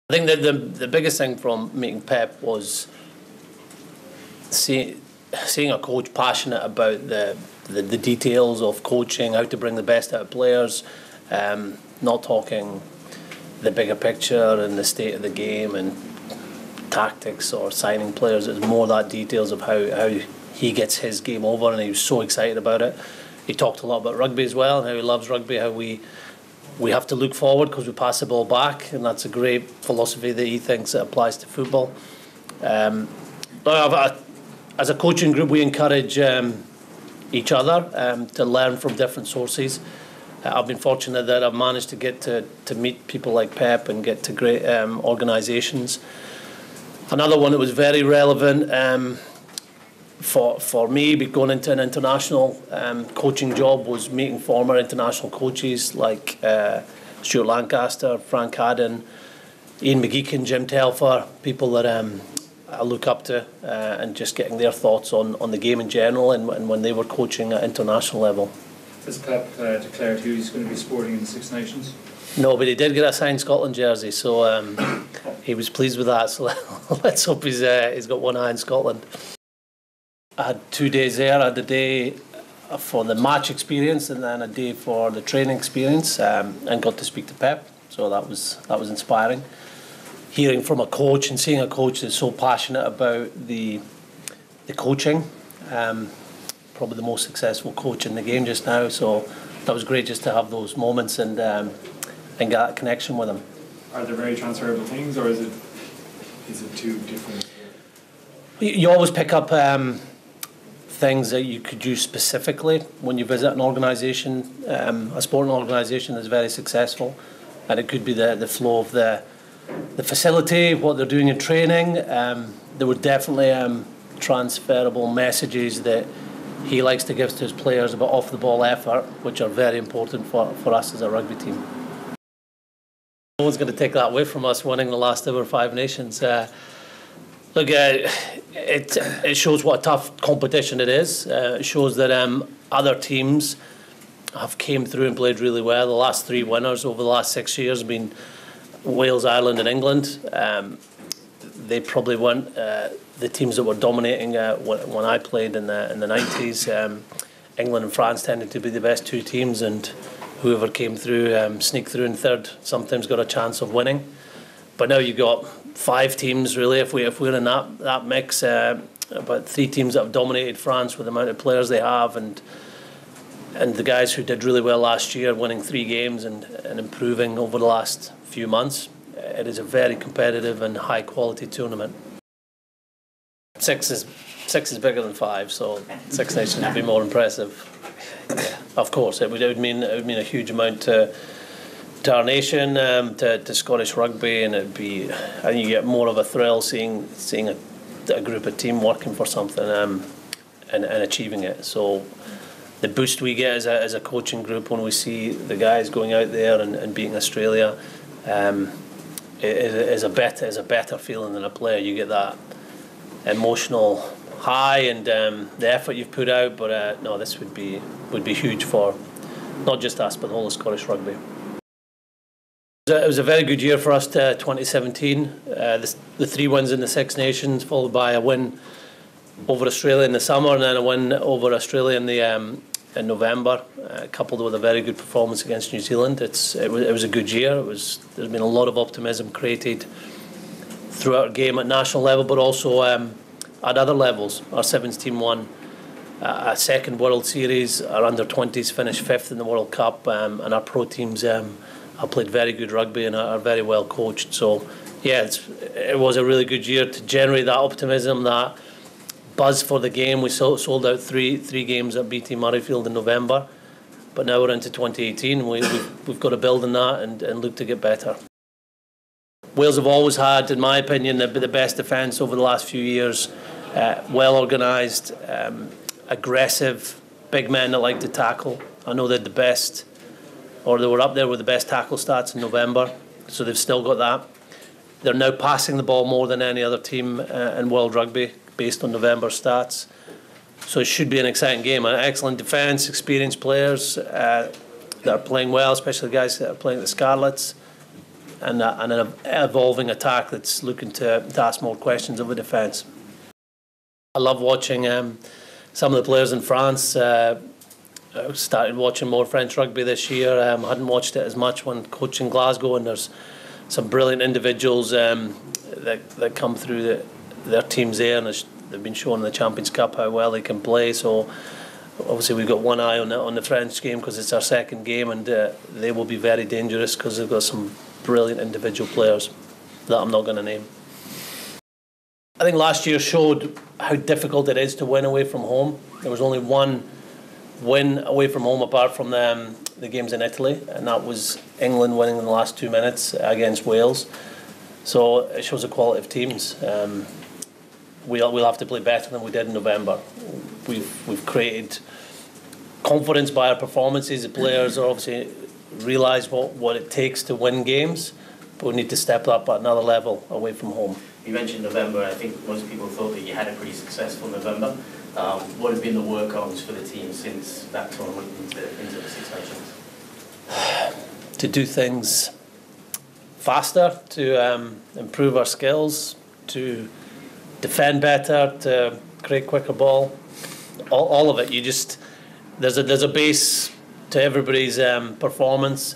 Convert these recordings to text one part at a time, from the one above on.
I think that the biggest thing from meeting Pep was seeing a coach passionate about the details of coaching, how to bring the best out of players, not talking the bigger picture and the state of the game and tactics or signing players. It's more that details of how he gets his game over, and he was so excited about it. He talked a lot about rugby as well, and how he loves rugby, how we have to look forward because we pass the ball back, and that's a great philosophy that he thinks it applies to football. As a coaching group, we encourage each other to learn from different sources. I've been fortunate that I've managed to get to meet people like Pep and get to great organisations. Another one that was very relevant for me going into an international coaching job was meeting former international coaches like Stuart Lancaster, Frank Haddon, Ian McGeechan, Jim Telfer, people that I look up to, and just getting their thoughts on the game in general and when they were coaching at international level. Has Pep declared who he's going to be sporting in the Six Nations? No, but he did get a signed Scotland jersey, so he was pleased with that. So let's hope he's got one eye in Scotland. I had 2 days there. I had a day for the match experience and then a day for the training experience, and got to speak to Pep. So that was inspiring. Hearing from a coach and seeing a coach that's so passionate about the coaching, probably the most successful coach in the game just now. So that was great just to have those moments and get that connection with him. Are there very transferable things, or is it too different? You always pick up things that you could use specifically when you visit an organisation, a sporting organisation that's very successful, and it could be the flow of the facility, what they're doing in training. There were definitely transferable messages that he likes to give to his players about off-the-ball effort, which are very important for us as a rugby team. No one's going to take that away from us winning the last ever Five Nations. Look, it shows what a tough competition it is. It shows that other teams have came through and played really well. The last three winners over the last 6 years have been Wales, Ireland and England. They probably weren't the teams that were dominating when I played in the 90s. England and France tended to be the best two teams, and whoever came through, sneaked through in third, sometimes got a chance of winning. But now you've got 5 teams really. If we're in that mix, about 3 teams that have dominated France with the amount of players they have, and the guys who did really well last year, winning 3 games and improving over the last few months. It is a very competitive and high quality tournament. Six is bigger than 5, so Six Nations would be more impressive. Yeah, of course, it would mean a huge amount to our nation, to Scottish rugby, and it'd be, I think you get more of a thrill seeing a group of team working for something and achieving it. So the boost we get as a coaching group when we see the guys going out there and beating Australia is a better feeling than a player. You get that emotional high and the effort you've put out. But no, this would be huge for not just us but the whole of Scottish rugby. It was a very good year for us, 2017. The 3 wins in the Six Nations, followed by a win over Australia in the summer, and then a win over Australia in November, coupled with a very good performance against New Zealand. It was a good year. There's been a lot of optimism created throughout our game at national level, but also at other levels. Our Sevens team won a second World Series. Our under-20s finished 5th in the World Cup, and our pro teams have played very good rugby and are very well coached. So yeah, it was a really good year to generate that optimism, that buzz for the game. We sold out three games at BT Murrayfield in November, but now we're into 2018. We've got to build on that and look to get better. Wales have always had, in my opinion, the best defence over the last few years. Well organised, aggressive, big men that like to tackle. I know they're the best, or they were up there with the best tackle stats in November, so they've still got that. They're now passing the ball more than any other team in world rugby, based on November stats. So it should be an exciting game. An excellent defence, experienced players that are playing well, especially the guys that are playing the Scarlets. and an evolving attack that's looking to ask more questions of the defence. I love watching some of the players in France. I started watching more French rugby this year. I hadn't watched it as much when coaching Glasgow, and there's some brilliant individuals that come through their teams there, and they've been showing in the Champions Cup how well they can play. So obviously we've got one eye on the French game because it's our second game, and they will be very dangerous because they've got some brilliant individual players that I'm not going to name. I think last year showed how difficult it is to win away from home. There was only one win away from home apart from the games in Italy, and that was England winning in the last 2 minutes against Wales. So it shows the quality of teams. We'll have to play better than we did in November. We've created confidence by our performances. The players are obviously realise what it takes to win games, but we need to step up at another level away from home. You mentioned November. I think most people thought that you had a pretty successful November. What have been the work-ons for the team since that tournament into the Six Nations? To do things faster, to improve our skills, to defend better, to create quicker ball. All of it. There's a base to everybody's performance.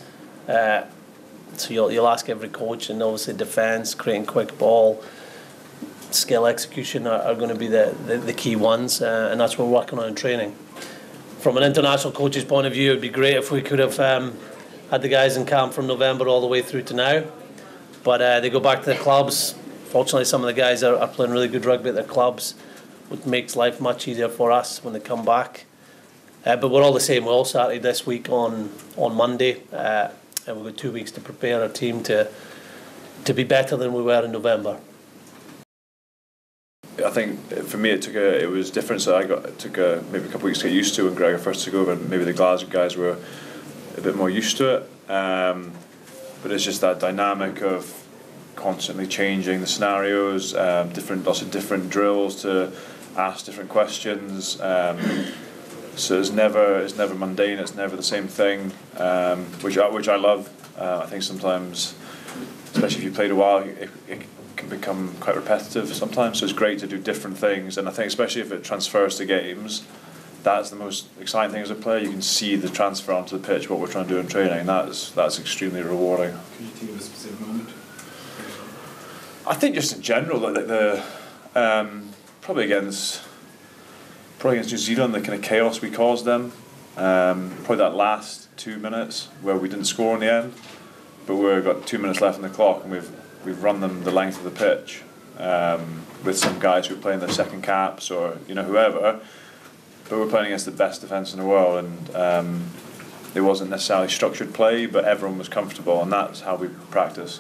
So you'll ask every coach, and obviously defence, creating quick ball, skill execution are going to be the key ones, and that's what we're working on in training. From an international coach's point of view, it would be great if we could have had the guys in camp from November all the way through to now, but they go back to the clubs. Fortunately, some of the guys are playing really good rugby at their clubs, which makes life much easier for us when they come back. But we're all the same. We're all started this week on Monday, and we've got 2 weeks to prepare our team to be better than we were in November. I think for me it was different. So it took maybe a couple of weeks to get used to when Gregor first took over, and maybe the Glasgow guys were a bit more used to it. But it's just that dynamic of constantly changing the scenarios, lots of different drills to ask different questions. So it's never mundane. It's never the same thing, which I love. I think sometimes, especially if you played a while, it can become quite repetitive sometimes. So it's great to do different things, and I think especially if it transfers to games, that's the most exciting thing as a player. You can see the transfer onto the pitch, what we're trying to do in training. That's extremely rewarding. Could you think of a specific moment? I think just in general, like probably against New Zealand, the kind of chaos we caused them. Probably that last 2 minutes where we didn't score in the end, but we've got 2 minutes left on the clock, and we've run them the length of the pitch with some guys who are playing their second caps or whoever. But we're playing against the best defence in the world, and it wasn't necessarily structured play, but everyone was comfortable, and that's how we practice.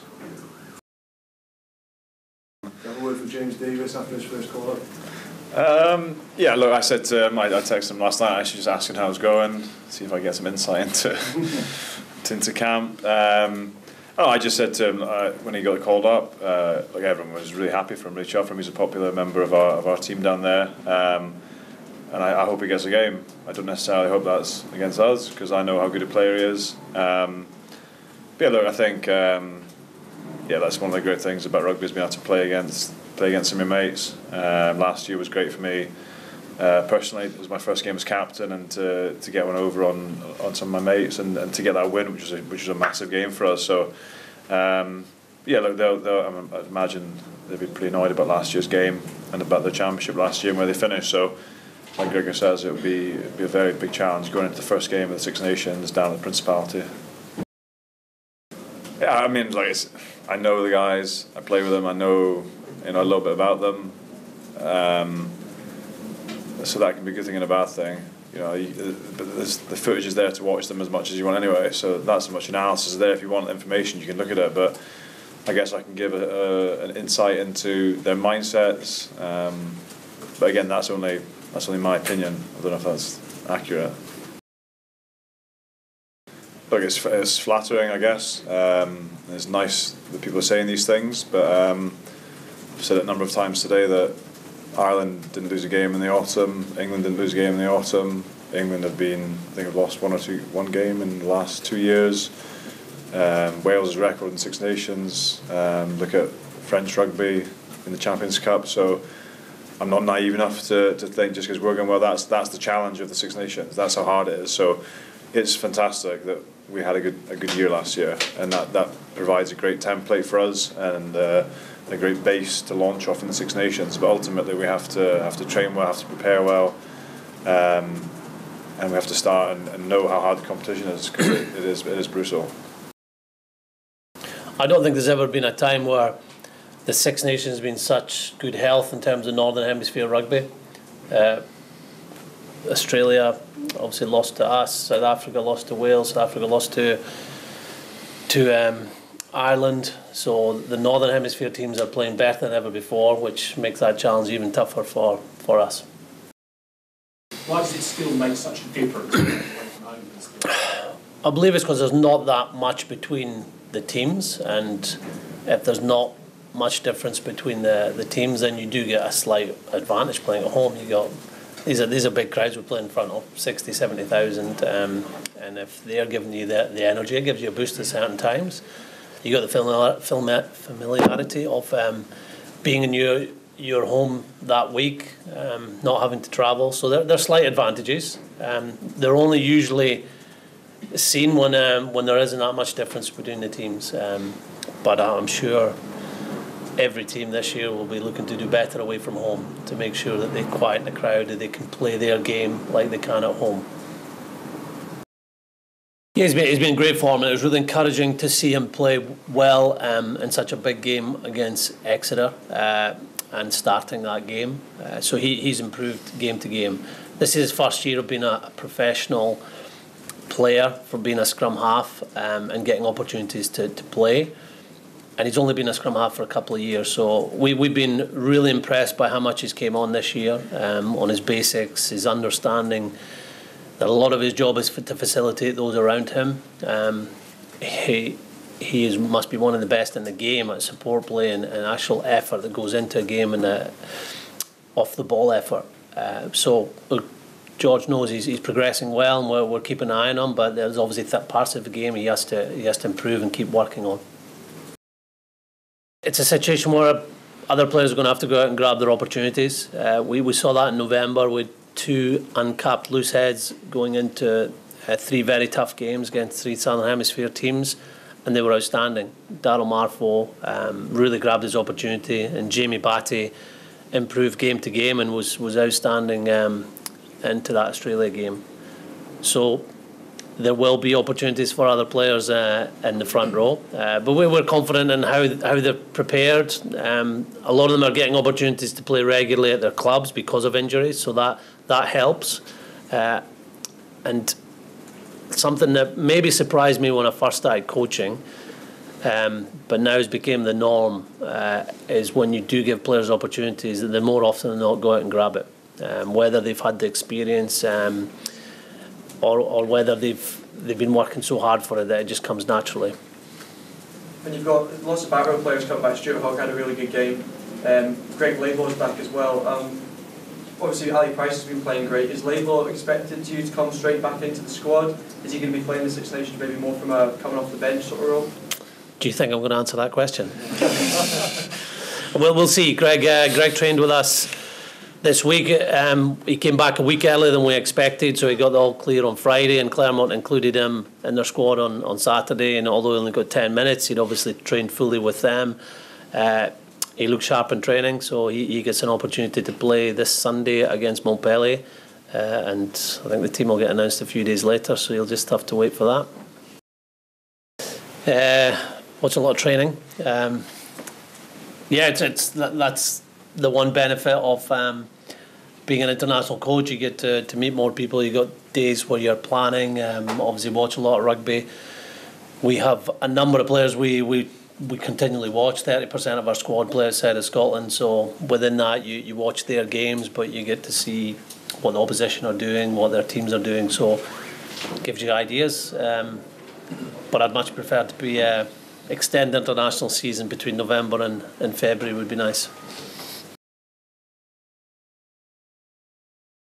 Do you have a word for James Davis after his first call up? Yeah, look, I said to him, I texted him last night, I should just ask him how it's going, see if I get some insight into camp. I just said to him when he got called up, everyone was really happy for him, really chuffed for him. He's a popular member of our team down there, and I hope he gets a game. I don't necessarily hope that's against us, because I know how good a player he is. But yeah, look, I think that's one of the great things about rugby, is being able to play against some of your mates. Last year was great for me personally. It was my first game as captain, and to get one over on some of my mates, and to get that win, which was a massive game for us. So look, I imagine they'd be pretty annoyed about last year's game and about the championship last year and where they finished. So like Gregor says, it would be a very big challenge going into the first game of the Six Nations down at the Principality. Yeah, I mean, I know the guys, I play with them, I know a little bit about them, so that can be a good thing and a bad thing. But the footage is there to watch them as much as you want anyway. So that's as much analysis is there. If you want information, you can look at it. But I guess I can give an insight into their mindsets. But again, that's only my opinion. I don't know if that's accurate. Look, it's flattering, I guess. It's nice that people are saying these things, but I've said it a number of times today that Ireland didn't lose a game in the autumn, England didn't lose a game in the autumn. England have lost one game in the last 2 years. Wales' record in Six Nations. Look at French rugby in the Champions Cup. So I'm not naive enough to think just because we're going well, that's the challenge of the Six Nations. That's how hard it is. So it's fantastic that we had a good year last year, and that provides a great template for us and a great base to launch off in the Six Nations. But ultimately, we have to train well, have to prepare well, and we have to start and know how hard the competition is, because it is brutal. I don't think there's ever been a time where the Six Nations has been such good health in terms of Northern Hemisphere rugby. Australia obviously lost to us, South Africa lost to Wales, South Africa lost to Ireland. So the Northern Hemisphere teams are playing better than ever before, which makes that challenge even tougher for us. Why does it still make such a difference? I believe it's because there's not that much between the teams, and if there's not much difference between the teams, then you do get a slight advantage playing at home. You got these are big crowds we play in front of, 60, 70,000, and if they're giving you the energy, it gives you a boost at certain times. You got the familiarity of being in your home that week, not having to travel. So there are slight advantages. They're only usually seen when there isn't that much difference between the teams. But I'm sure every team this year will be looking to do better away from home to make sure that they quiet the crowd, that they can play their game like they can at home. Yeah, he's been in great form, and it was really encouraging to see him play well in such a big game against Exeter and starting that game. So he's improved game to game. This is his first year of being a professional player, for being a scrum half and getting opportunities to play. And he's only been a scrum half for a couple of years, so we've been really impressed by how much he's came on this year, on his basics, his understanding that a lot of his job is to facilitate those around him. He must be one of the best in the game at support play and actual effort that goes into a game, and off the ball effort. So George knows he's progressing well, and we're keeping an eye on him, but there's obviously parts of the game he has to improve and keep working on. It's a situation where other players are going to have to go out and grab their opportunities. We saw that in November with 2 uncapped loose heads going into 3 very tough games against 3 Southern Hemisphere teams, and they were outstanding. Daryl Marfo really grabbed his opportunity, and Jamie Batty improved game to game and was outstanding into that Australia game. So there will be opportunities for other players in the front row, but we're confident in how they're prepared. A lot of them are getting opportunities to play regularly at their clubs because of injuries, so that helps. And something that maybe surprised me when I first started coaching, but now has become the norm, is when you do give players opportunities, that they more often than not go out and grab it, whether they've had the experience or whether they've been working so hard for it that it just comes naturally. And you've got lots of back row players coming back. Stuart Hogg had a really good game. Greg Laidlaw's back as well. Obviously, Ali Price has been playing great. Is Laidlaw expected to come straight back into the squad? Is he going to be playing the Six Nations maybe more from a coming off the bench sort of role? Do you think I'm going to answer that question? Well, we'll see. Greg trained with us this week. He came back a week earlier than we expected, so he got the all clear on Friday, and Claremont included him in their squad on Saturday, and although he only got 10 minutes, he'd obviously trained fully with them. He looked sharp in training, so he gets an opportunity to play this Sunday against Montpellier, and I think the team will get announced a few days later, so you'll just have to wait for that. Watch a lot of training. That's the one benefit of being an international coach. You get to meet more people. You got days where you're planning. Obviously, watch a lot of rugby. We have a number of players we continually watch. 30% of our squad play outside of Scotland. So within that, you watch their games, but you get to see what the opposition are doing, what their teams are doing. So it gives you ideas. But I'd much prefer to be extend the international season between November and February would be nice.